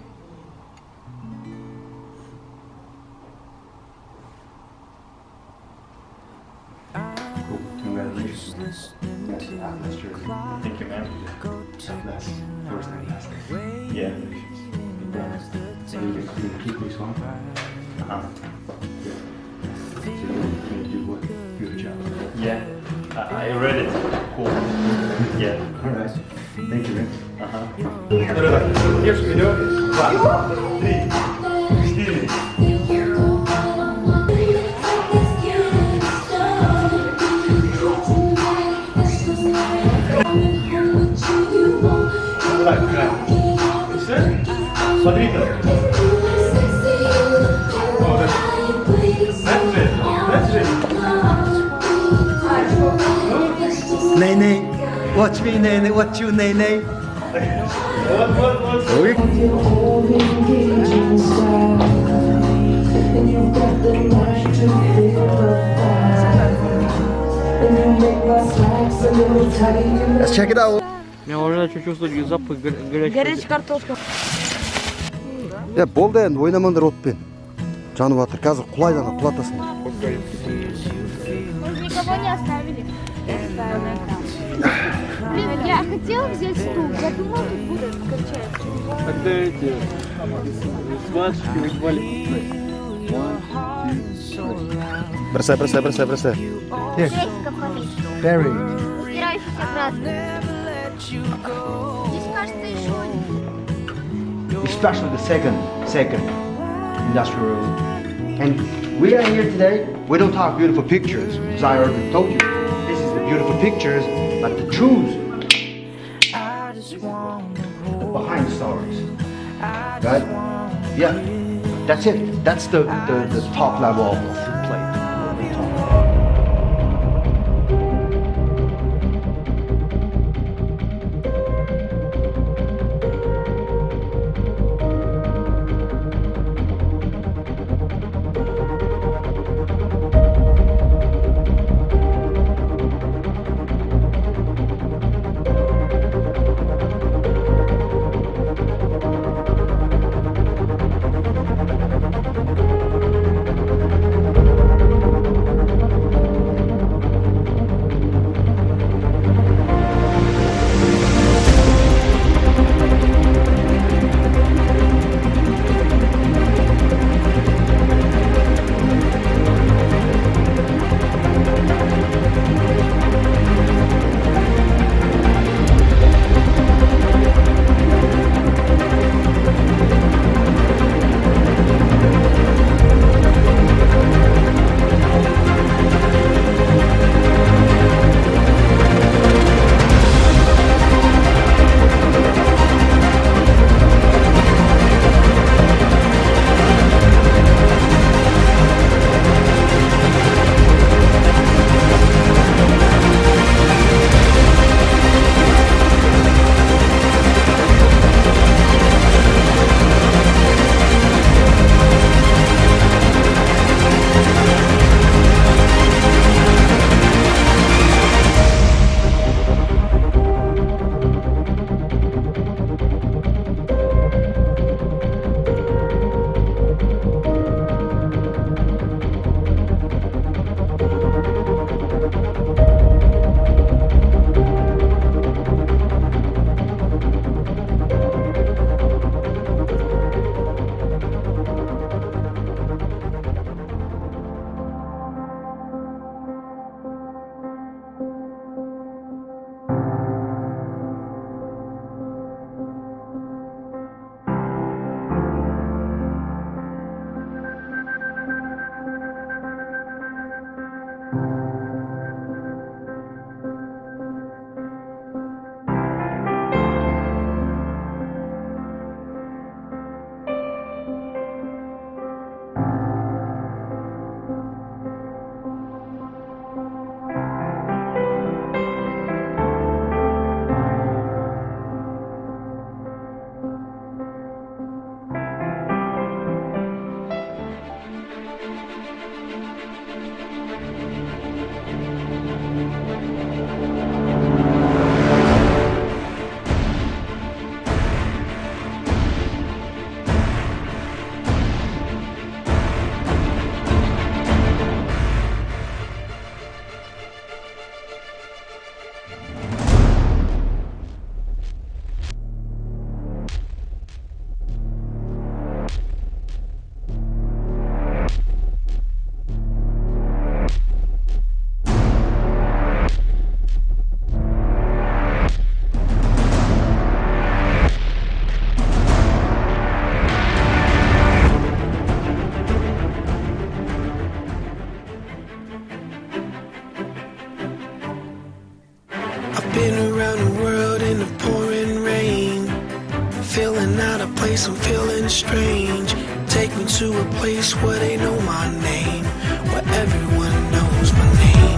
Cool. Congratulations. That's Atlas jersey. Thank you, man. Atlas. First and last name. Yeah. So you can keep this one. Uh-huh. So you do what? Good job. Yeah. I read it. Cool. Yeah. All right. Thank you, man. Uh-huh. Девушка, вперед. 2, 3, 4. Смотри-ка. Nay, watch me, Nay, watch you, Nay. Let's check it out. Мен уже начал чувствовать запах горячей картошка. Болды енді ойнамаңдар отпен. Жанып жатыр. Қазір құлайды ана, құлатасың. Мы никого не оставили. ставил на экран. Блин, я хотела взять стул, я думала, тут будет качать. Тогда эти сваточки вызвали. Бросай. Barry. Убирайся обратно. Здесь, кажется, еще один. Especially the second industrial revolution. And we are here today, we don't talk beautiful pictures, as I already told you. This is the beautiful pictures, but the truth behind the stories. Right? Yeah, that's it. That's the top level of the play. I'm feeling strange. Take me to a place where they know my name, where everyone knows my name.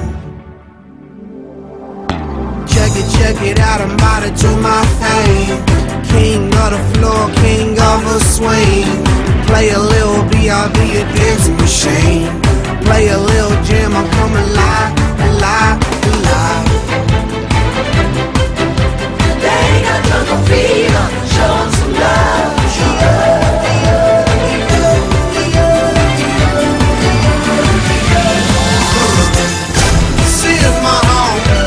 Check it out, I'm about to do my thing. King of the floor, king of the swing. Play a little B.I.B. a dancing machine. Play a little jam, I'm coming alive. They ain't got jungle fever, show them some love. This is my home.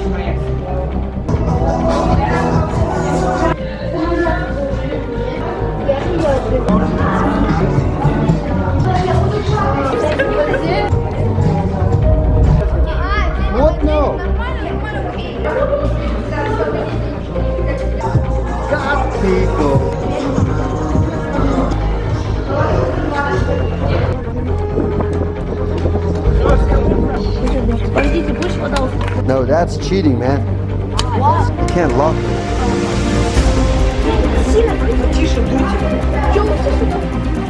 What no? God, people. No, that's cheating, man. You can't lock it. Тише, дуйте.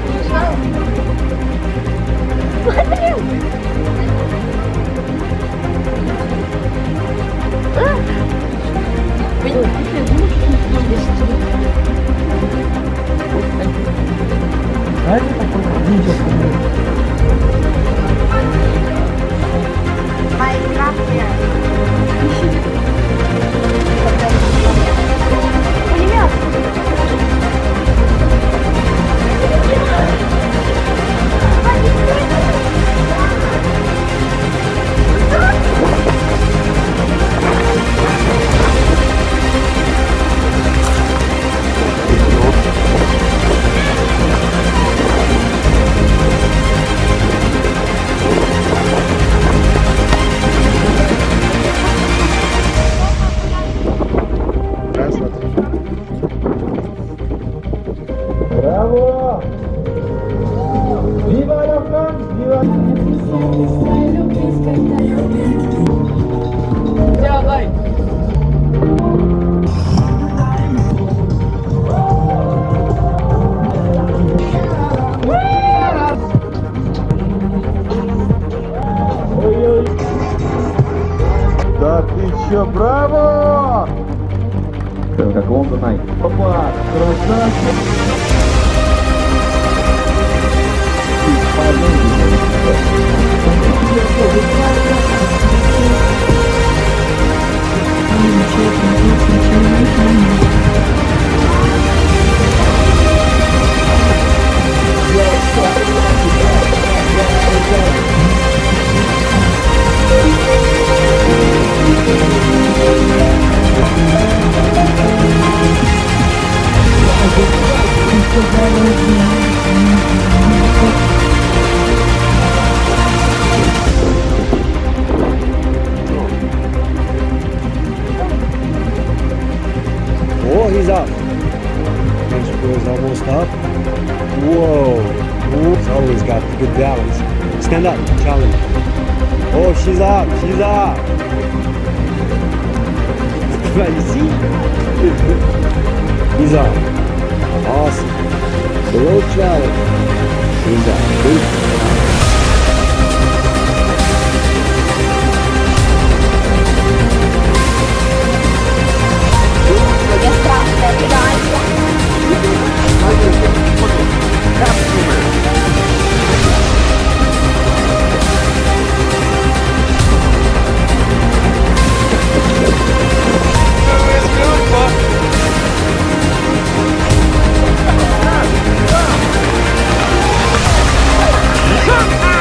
Bravo! Viva la France! Viva! Да ты чё, браво! Как он знает. Опа, красавчик! Oh, he's up. Next is almost up. Whoa. He's always got good balance. Stand up, challenge. Oh, she's up. She's up. You see? He's up. Awesome. Slow challenge. He's up. Good. Come on!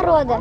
народа.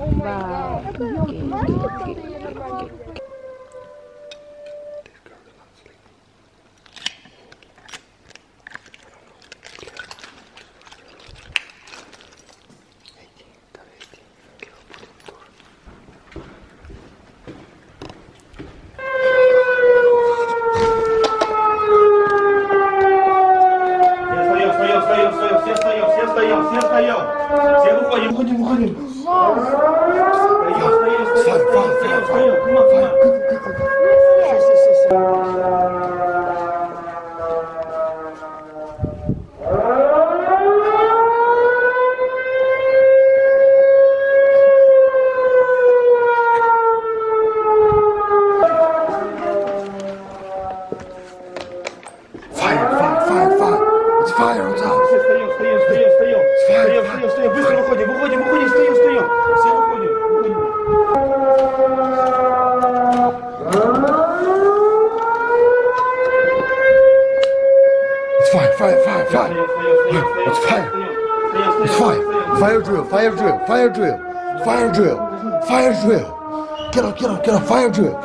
Fire drill.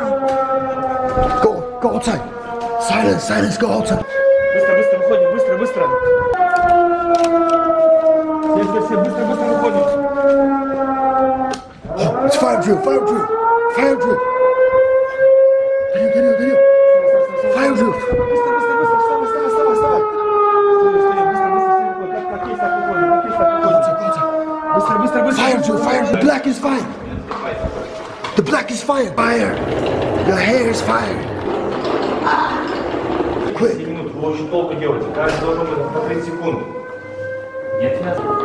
Go outside. Silence, go outside. Быстро выходим, быстро. Все, быстро выходим. Oh, it's fire drill. Горел. Fire drill. Bыстро. Fire drill. Black is fire. The black is fire. Fire. Your hair is fire. Quick. 10 минут, вы очень долго делаете. Каждый должен быть по 30 секунд. Нет.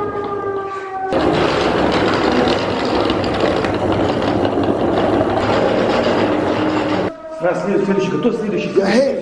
Следующий. Кто следующий? Your hair.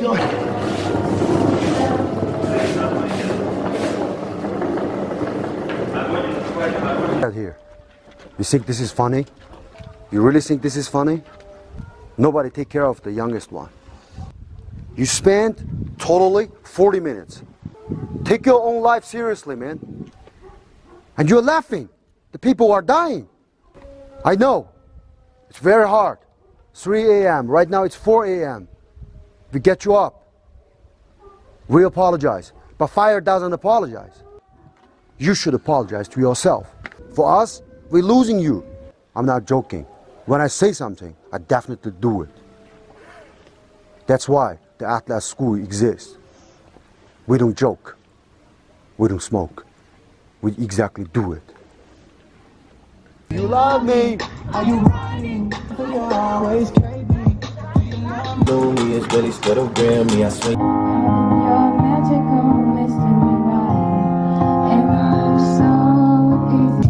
Here. You think this is funny? You really think this is funny? Nobody take care of the youngest one. You spent totally 40 minutes. Take your own life seriously, man. And you're laughing. The people are dying. I know. It's very hard. 3 a.m. Right now it's 4 a.m. We get you up. We apologize. But fire doesn't apologize. You should apologize to yourself. For us, we're losing you. I'm not joking. When I say something, I definitely do it. That's why the Atlas School exists. We don't joke. We don't smoke. We exactly do it. You love me. Are you running? You're always crazy. Lonely is really split around me, I swear. You're magical, mystery, right? And I'm so easy.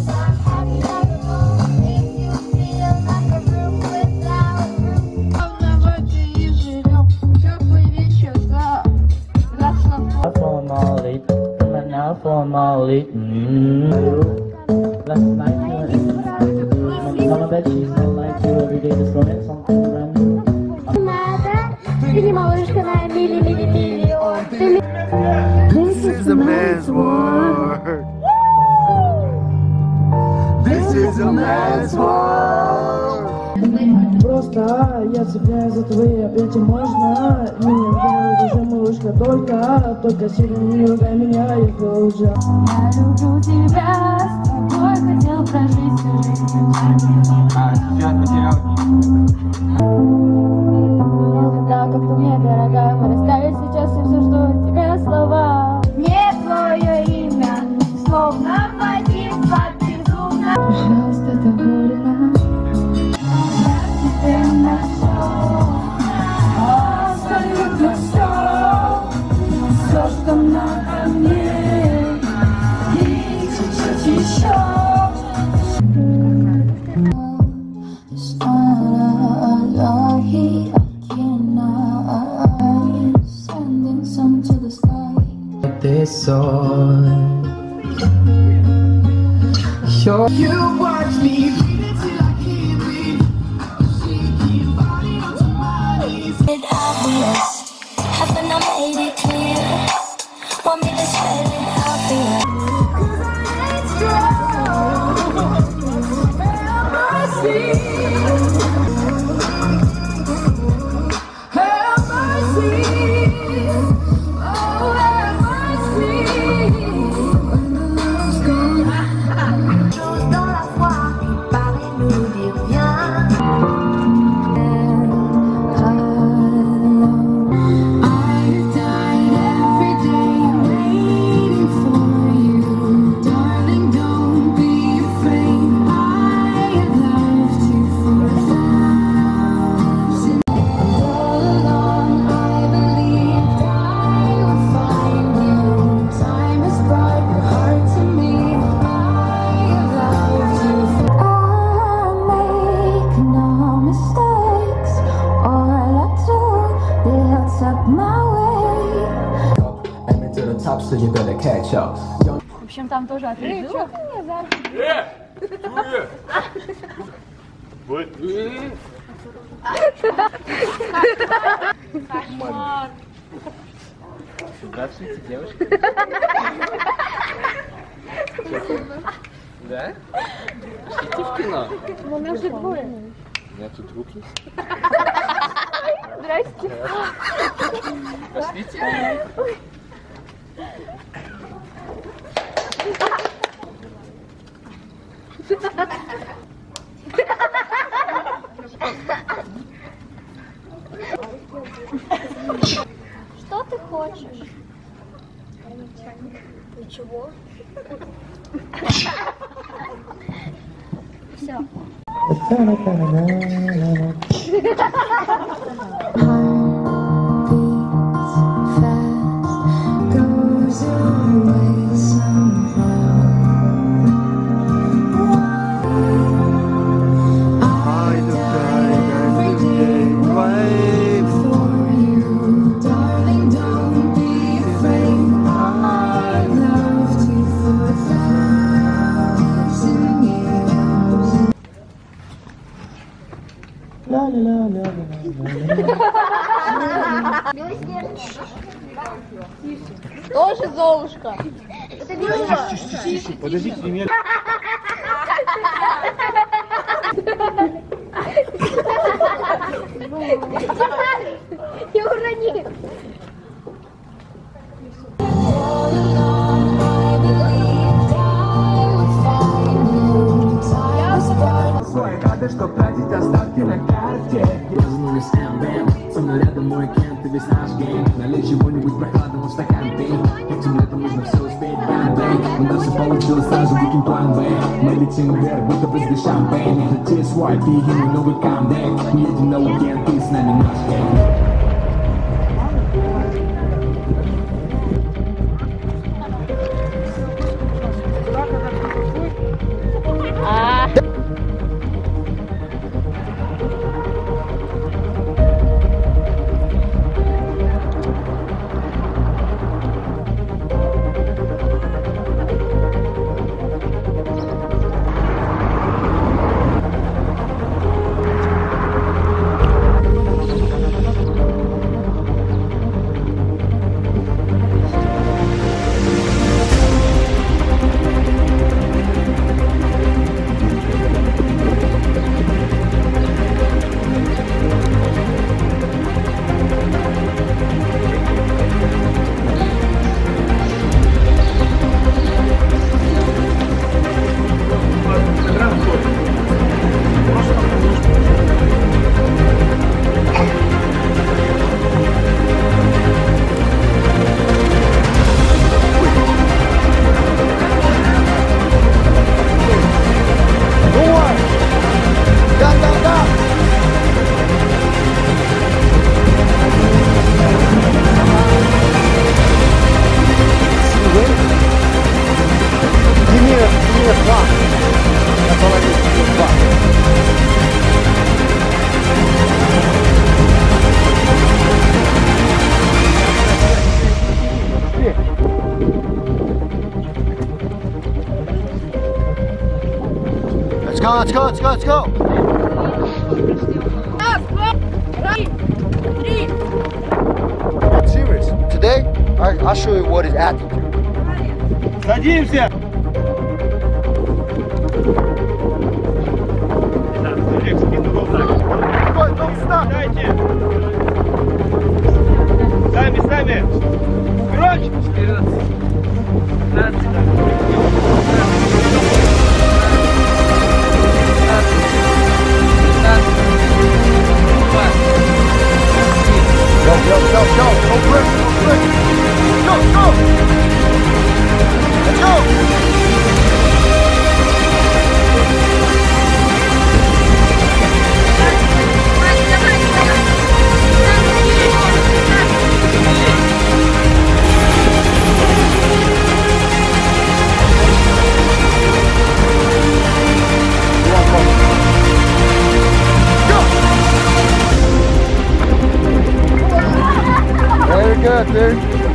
Last night you were that she's not like you every day, just don't let something random. This is a man's world. This is a man's world. Просто я цепляюсь за твои объятия, можно. Меня вдохновит уже малышка, только сильно не ругай меня, я уже. Я люблю тебя, с тобой хотел прожить всю жизнь. Сейчас потерял. Так как ты мне дорогая, мы расстались сейчас и все жду от тебя слова. Мне твое имя, словно Вадим, безумно. Пожалуйста, довольна. Ты нашел абсолютно все, что надо мне, и чуть-чуть еще. Sending some to the sky. This song. You watch me bleed until I can't breathe. Shaking your body onto my knees. It's obvious, haven't I made it clear? Want me to spell it out for you? 'Cause I ain't strong. So you better catch up. В общем, там тоже отрезала. Кошмар. Здравствуйте, девушка. Да? Идите в кино. У нас же двое. У меня тут друг есть. Здрасте. Пошлите. Что ты хочешь? Ничего. Все. Тоже Золушка. Это Тише, подождите меня. Не урони. Рады, что платить остатки на карте. Проснулись МБМ, со мной рядом мой кент и весь наш гейм. Налей чего-нибудь прохладного в стакан пей. Этим летом нужно все успеть, бэм-бэй. У нас все получилось сразу, выкинь план Б. Мы летим вверх, будто брызги шампейн. Это TSY, пиги, мой новый камбэк. Мы едем на уикенд, ты с нами наш гейм. Let's go, let's go, let's go, let's go! I'm serious. Today, I'll show you what is attitude. Садимся! Don't stop! Дайте! Go, go quick, go quick. Go, go. Let's go. Very good, dude.